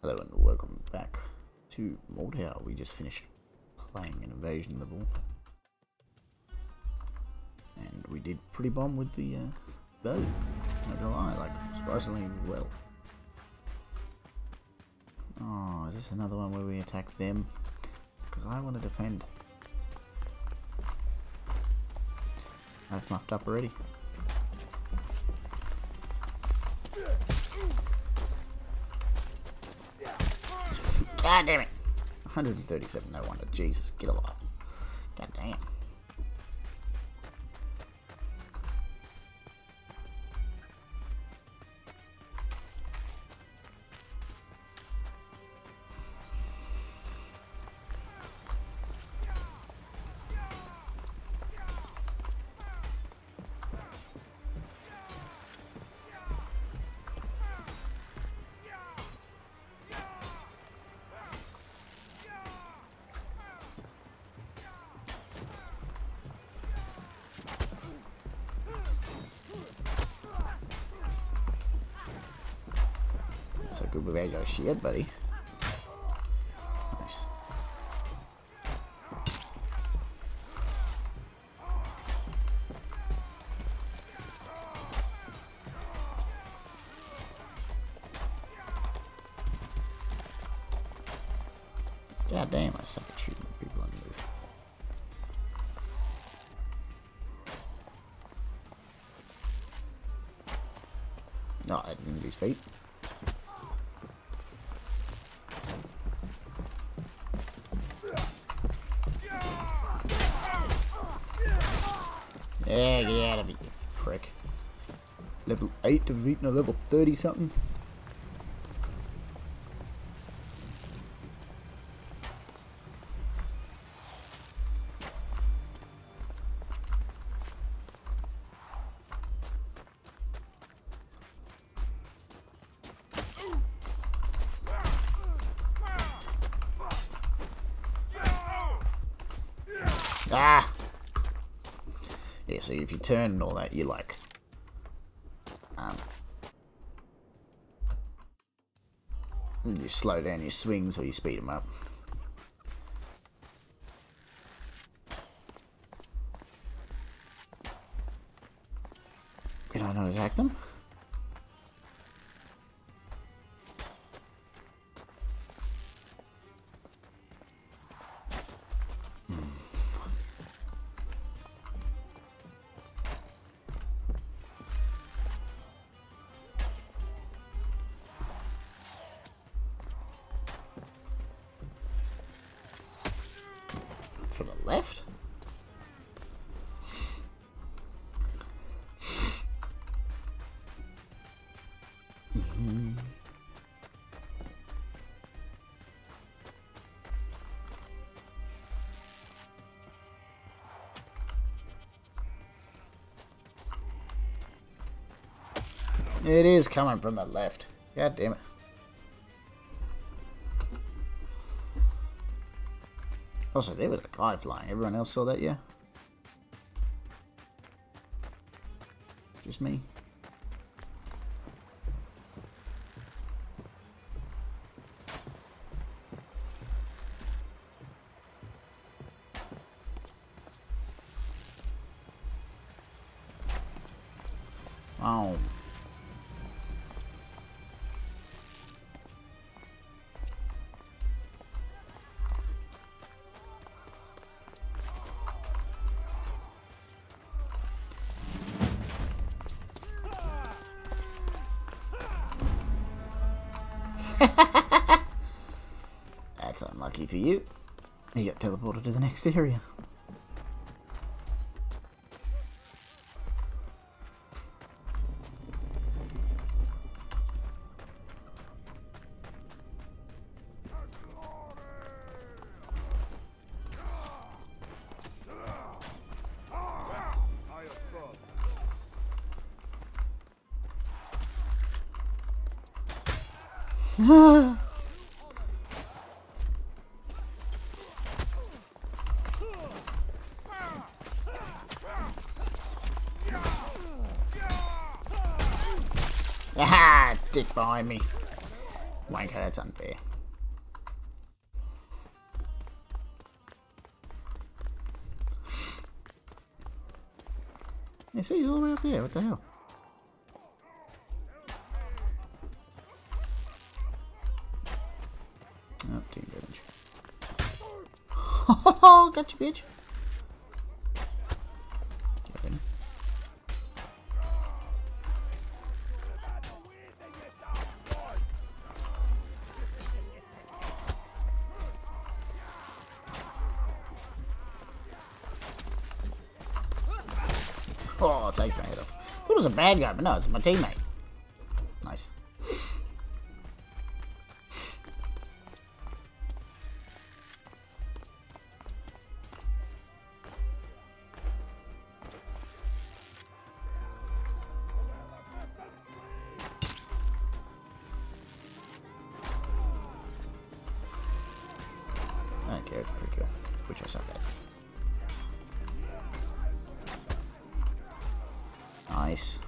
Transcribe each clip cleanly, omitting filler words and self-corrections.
Hello and welcome back to Mordhau. We just finished playing an invasion level. And we did pretty bomb with the bow. Not gonna lie, like, surprisingly well. Oh, is this another one where we attack them? Because I want to defend. I've muffed up already. God damn it! 137, no wonder. Jesus, get alive. God damn. So good with your shit, buddy. Nice. God damn, I suck at shooting people on the move. No, I didn't lose feet. Yeah, get out of it, you prick. Level 8 to beating a level 30 something. Ah! Yeah, so if you turn and all that, you like, you slow down your swings or you speed them up. Can I not attack them? From the left? It is coming from the left. God damn it. Also, there was a guy flying. Everyone else saw that, yeah? Just me? Oh. That's unlucky for you. You got teleported to the next area. Ah, dick behind me. Wanker, that's unfair. Yeah, see, he's all the way up there. What the hell? Oh, team damage. Oh, got you, bitch. Get in. Oh, take my head off. I thought it was a bad guy, but no, it's my teammate. Nice. Okay, it's pretty cool. Which I suck at. Nice.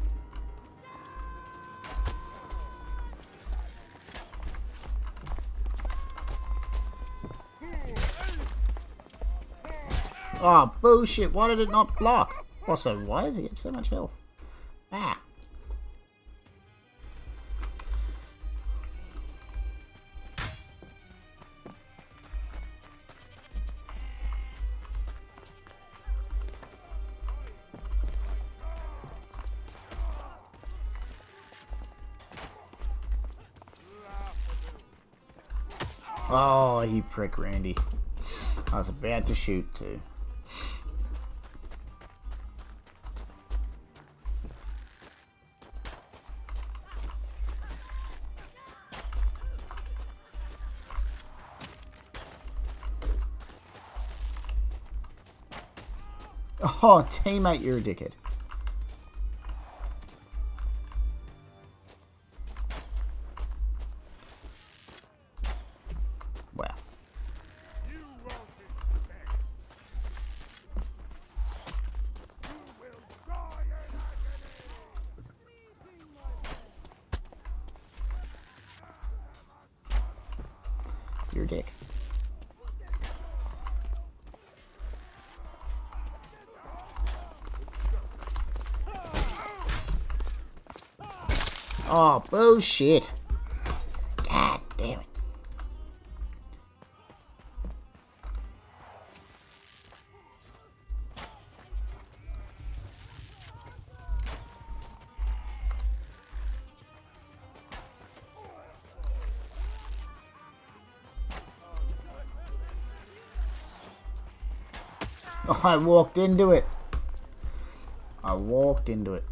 Oh, bullshit. Why did it not block? Also, why does he have so much health? Ah. Oh, you prick, Randy. I was about to shoot too. Oh, teammate, you're a dickhead. Wow. You're a dick. Oh, bullshit. God damn it. Oh, I walked into it. I walked into it.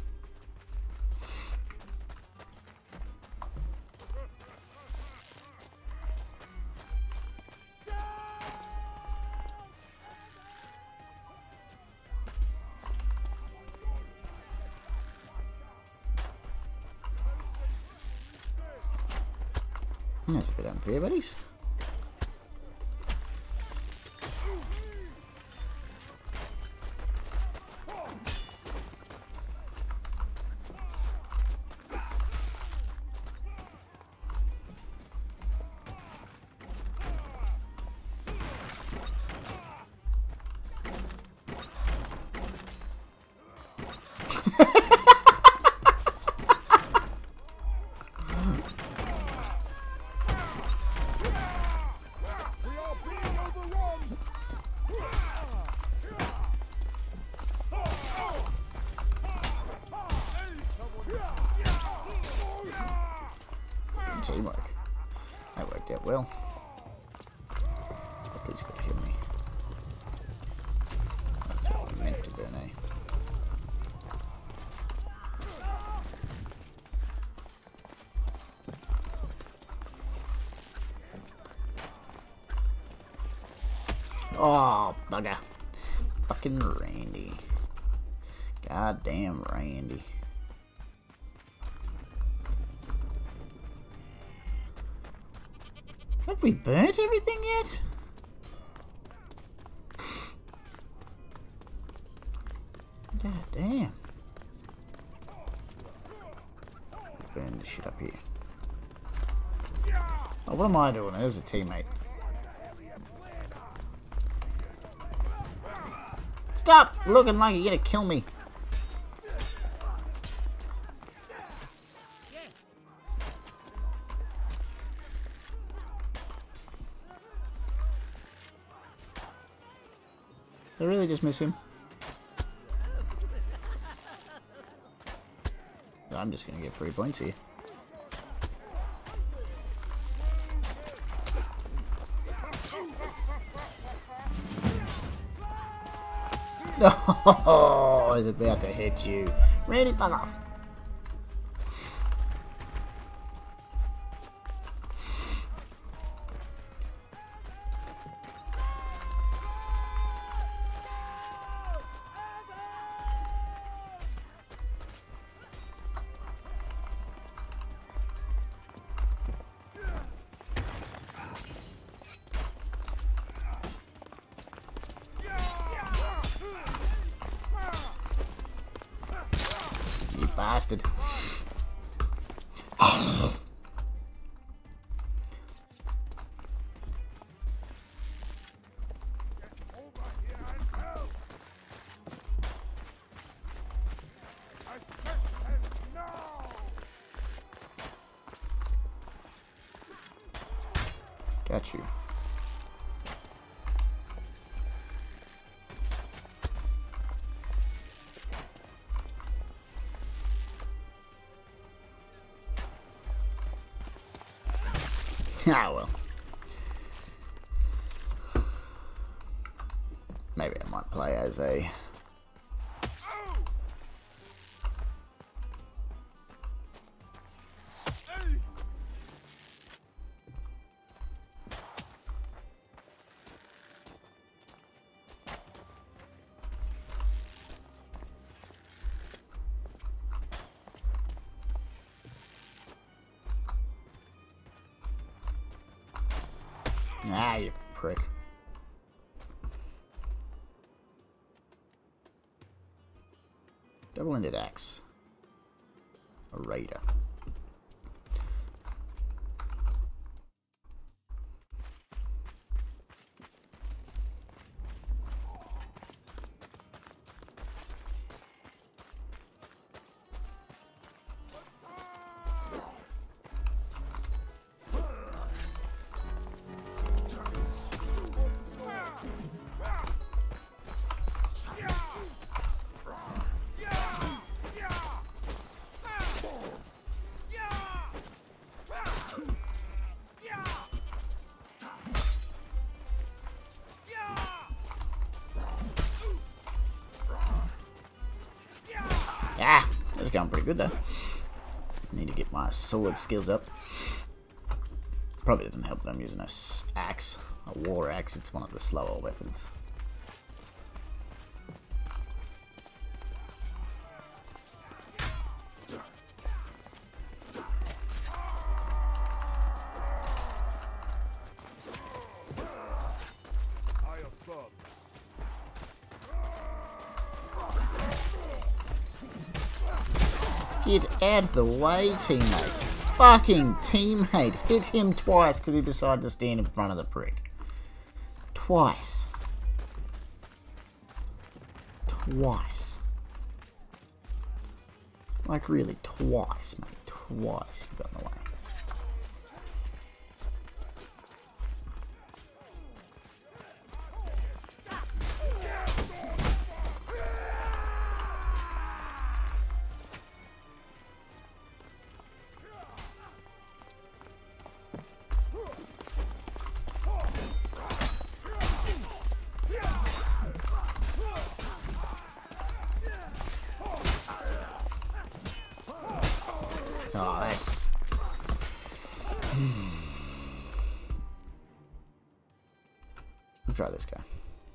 That's a bit unfair, buddies. Teamwork. That worked out well. Oh, please go kill me. That's what we meant to do, eh? Oh, bugger. Fucking Randy. Goddamn Randy. Have we burnt everything yet? God damn. Burn the shit up here. Oh, what am I doing? It was a teammate. Stop looking like you're gonna kill me. Did I really just miss him? I'm just gonna get 3 points here. Oh, he's about to hit you. Randy, fuck off. Bastard. Got you. Ah, well. Maybe I might play as a... Ah, you prick. Double-ended axe. A raider. Ah, that's going pretty good though. Need to get my sword skills up. Probably doesn't help that I'm using a axe, a war axe. It's one of the slower weapons. Get out of the way, teammate. Fucking teammate. Hit him twice because he decided to stand in front of the prick. Twice. Twice. Like really, twice, mate. Twice you got in the way. Oh, that's... I'll try this guy.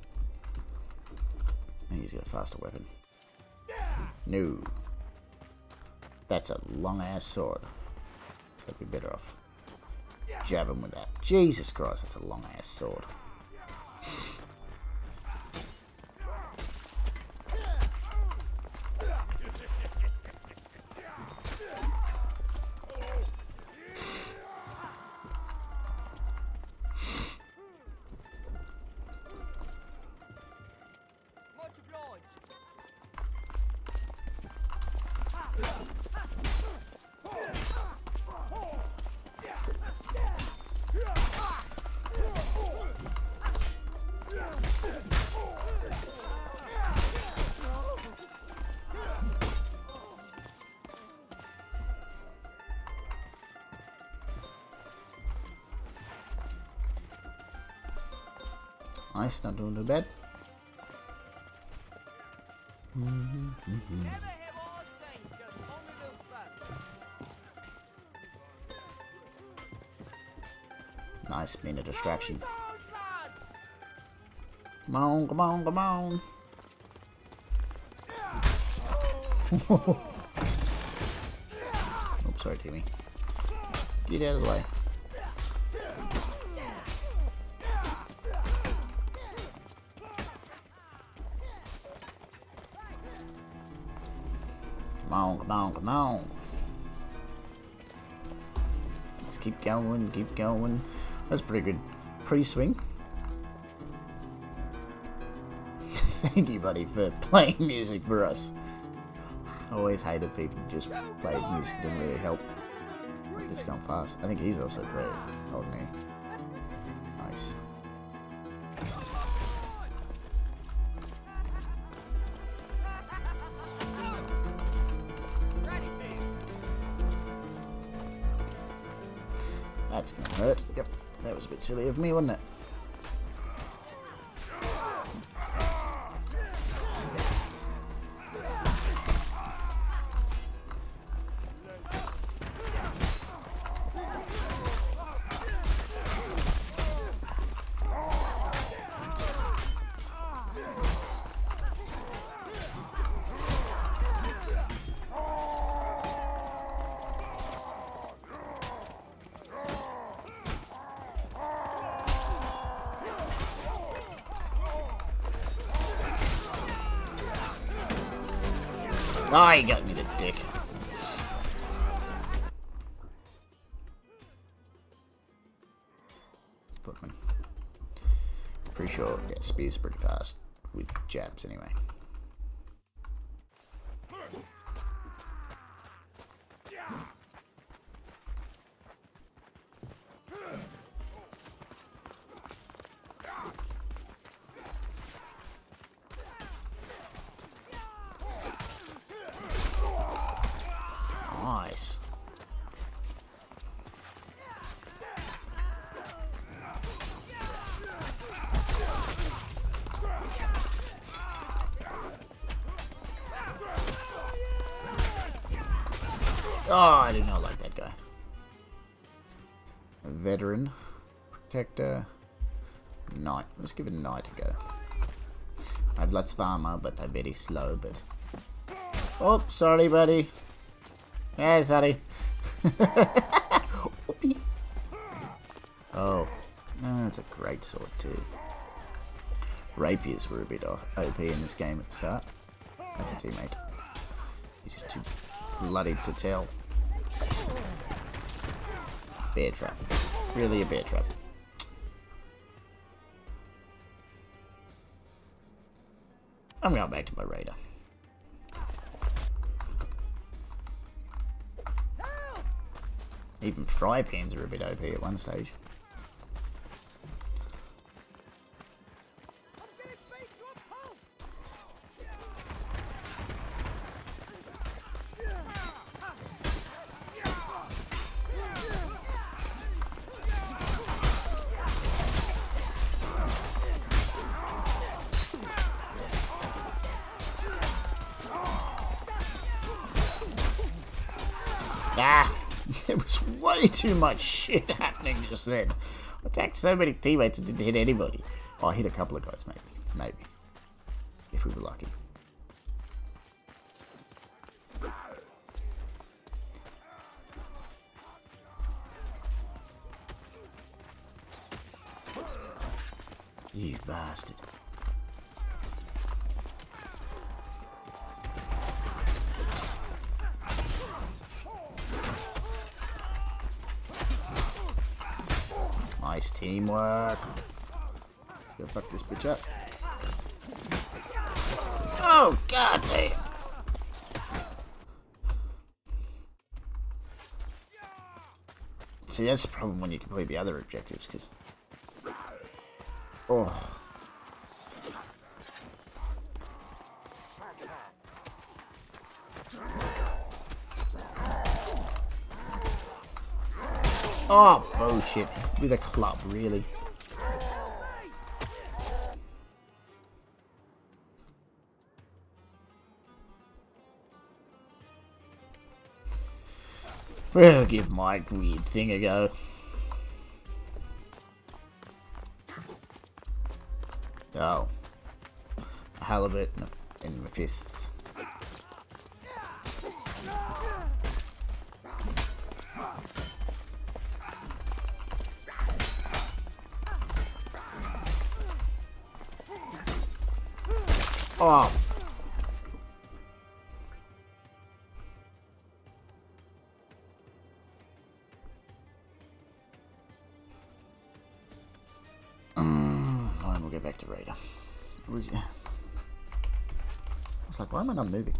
I think he's got a faster weapon. No. That's a long-ass sword. I'd be better off jabbing with that. Jesus Christ, that's a long-ass sword. Nice, not doing too bad. Nice, being a distraction. Come on, come on, come on. Oops, sorry, Timmy. Get out of the way. Come on, come on, come on. Let's keep going, keep going. That's pretty good pre-swing. Thank you, buddy, for playing music for us. I always hated people who just played music, didn't really help. This gone fast. I think he's also great. Hold me. Nice. That's gonna hurt. Yep, that was a bit silly of me, wasn't it? Ah, you got me, the dick. Bookman. Pretty sure, yeah, speed's pretty fast with jabs anyway. Nice. Oh, I do not like that guy. A veteran, protector, knight. Let's give it a knight a go. I have lots of armor, but I'm very slow. But oh, sorry, buddy. Yeah, sorry. Oh, that's a great sword too. Rapiers were a bit OP in this game at the start. That's a teammate. He's just too bloody to tell. Bear trap. Really a bear trap. I'm going back to my raider. Even fry pans are a bit OP at one stage. Ah! There was way too much shit happening just then. I attacked so many teammates and didn't hit anybody. Oh, I hit a couple of guys, maybe. Maybe. If we were lucky. You bastard. Nice teamwork. Let's go fuck this bitch up. Oh, god damn. See, that's the problem when you complete the other objectives, because... Oh. Oh, bullshit. With a club, really. We'll give my weird thing a go. Oh. A halibut in my fists. Oh. Fine, we'll go back to Raider. I was like, why am I not moving?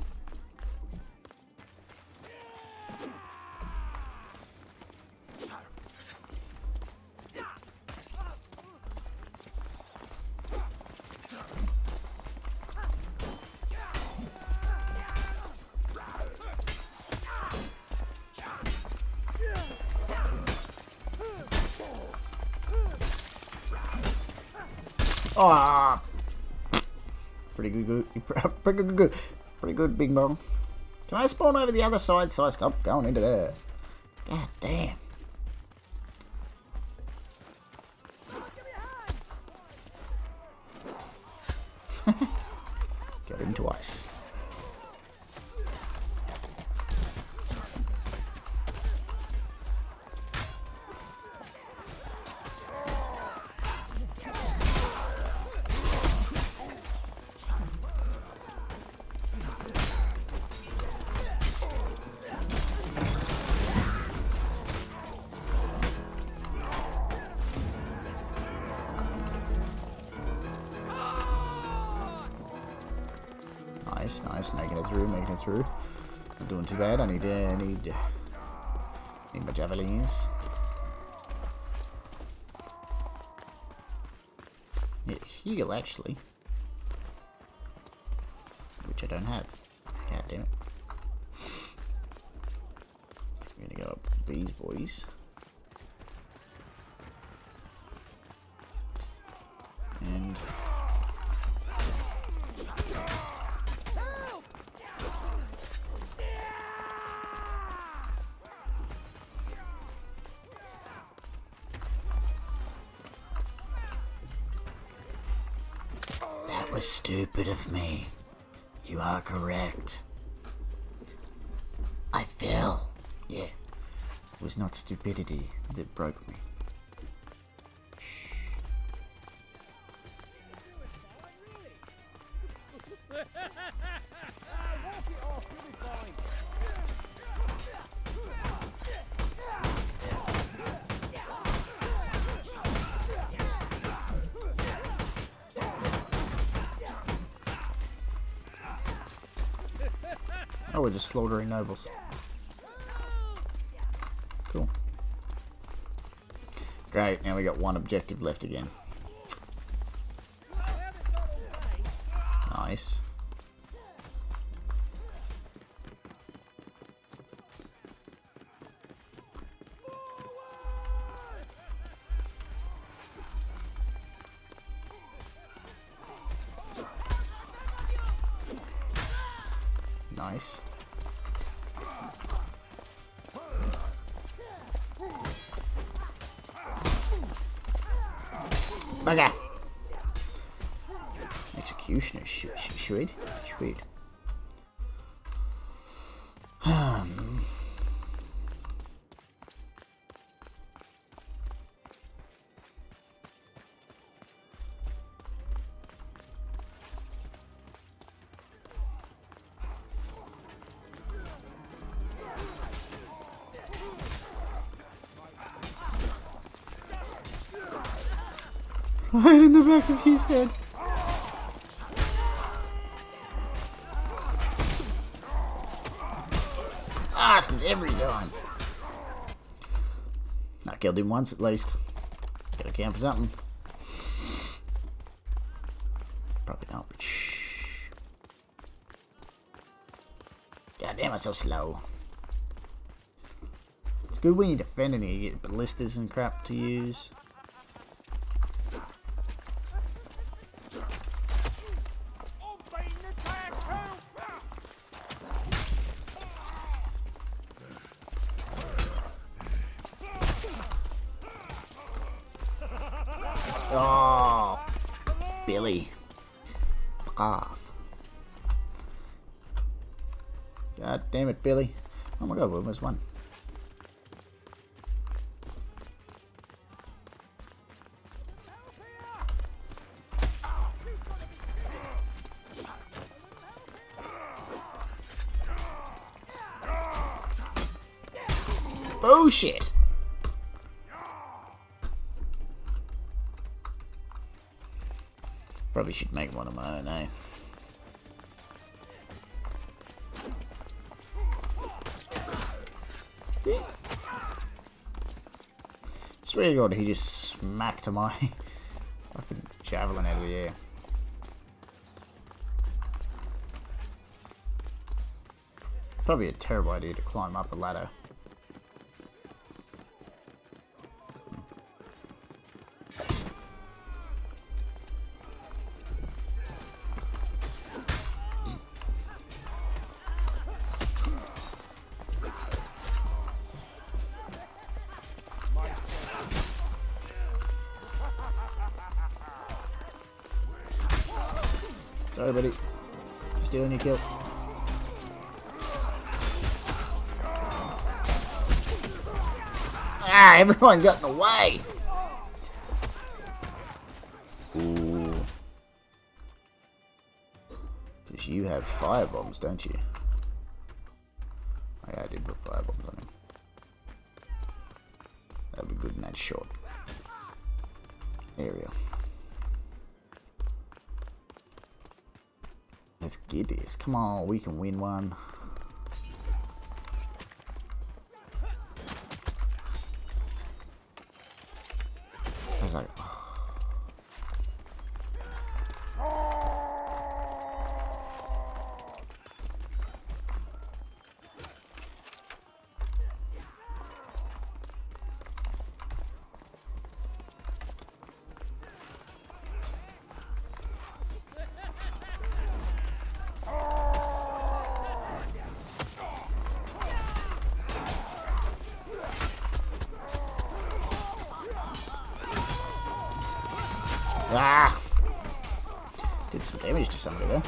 Ah, pretty good, Big Mom. Can I spawn over the other side so I stop going into there? God damn. Got him twice. Nice, making it through. Not doing too bad. I need my javelins. Yeah, heal actually, which I don't have. God damn it. We're gonna go up these boys. And that was stupid of me. You are correct. I fell. Yeah. It was not stupidity that broke me. Oh, we're just slaughtering nobles. Cool. Great, now we got one objective left again. Nice. Nice. Bugger! Executioner, sweet. Right in the back of his head. Bastard every time. I killed him once at least. Gotta count for something. Probably not, but shh. God damn, I'm so slow. It's good when you're defending, you get ballistas and crap to use. Oh, Billy. Fuck off. God damn it, Billy. Oh my god, we almost won. Bullshit. Probably should make one of my own, eh? Swear to God, he just smacked my fucking javelin out of the air. Probably a terrible idea to climb up a ladder. Sorry, buddy. Stealing your kill. Ah, everyone got in the way. Ooh. Because you have fire bombs, don't you? Oh, yeah, I did put fire bombs on him. That'd be good in that short area. Let's get this. Come on, we can win one. I was like, oh. Ah! Did some damage to somebody there.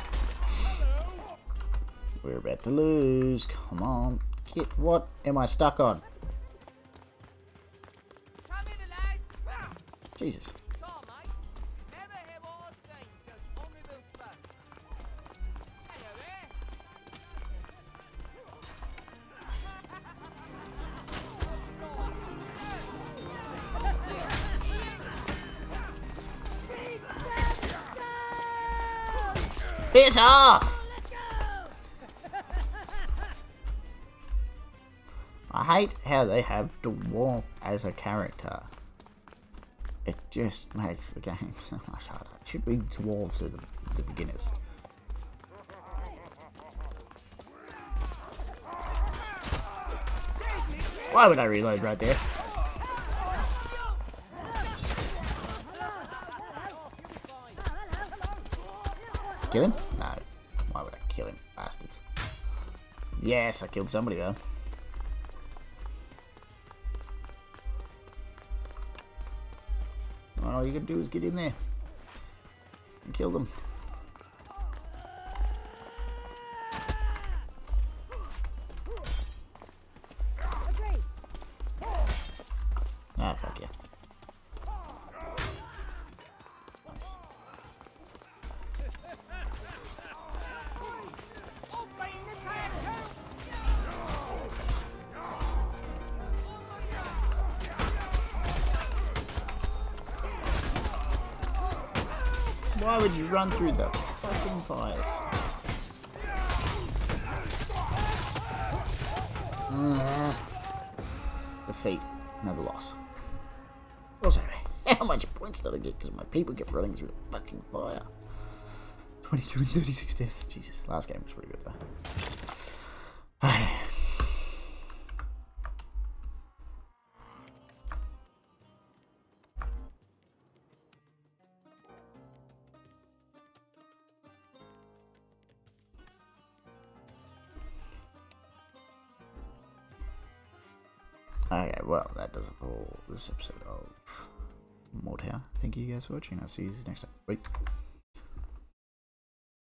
We're about to lose. Come on. Get, what am I stuck on? Jesus. Piss off! I hate how they have Dwarf as a character. It just makes the game so much harder. It should be Dwarves as the beginners. Why would I reload right there? Kill him? No. Why would I kill him? Bastards. Yes, I killed somebody though. Well, all you can do is get in there and kill them. Ah, fuck yeah. Nice. Why would you run through the fucking fires? Defeat. Another loss. Also, how much points did I get? Because my people kept running through the fucking fire. 22 and 36 deaths. Jesus, last game was pretty good though. Okay, well, that does it for this episode of Mordhau. Thank you guys for watching. I'll see you next time. Bye.